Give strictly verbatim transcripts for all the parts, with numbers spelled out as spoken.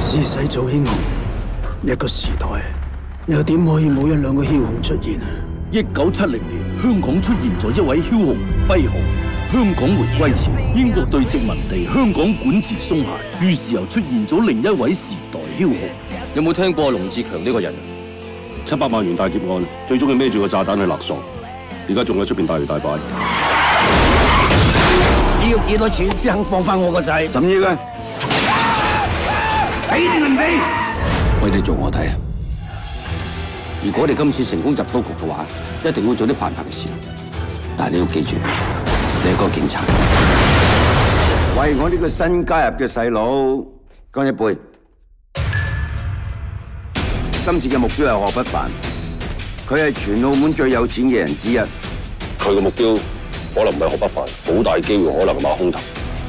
時勢造英雄，一個時代又點可以冇一兩個梟雄出現啊？ 一九七零年，香港出現咗一位梟雄跛豪。香港回歸前，英國對殖民地香港管治鬆懈，於是又出現咗另一位時代梟雄。 有冇聽過龍志強呢個人？ 七百萬元大劫案，最終佢孭住個炸彈去勒索，而家仲喺出邊大搖大擺。 你要幾多錢先肯放翻我個仔？ 怎意嘅？ 俾定唔俾？ 喂，你做我睇啊！如果你今次成功入到局嘅話，一定會做啲犯法嘅事。但係你要記住，你係個警察。為我呢個新加入嘅細佬乾一杯。今次嘅目標係何不凡，佢係全澳門最有錢嘅人之一。 佢嘅目標可能唔係何不凡，好大機會可能係馬空頭。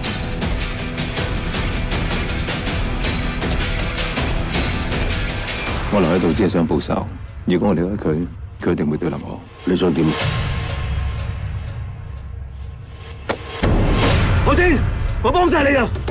我留喺度只係想報仇。如果我離開佢，佢一定會對冧我。 你想點？ 何天，我幫晒你啊！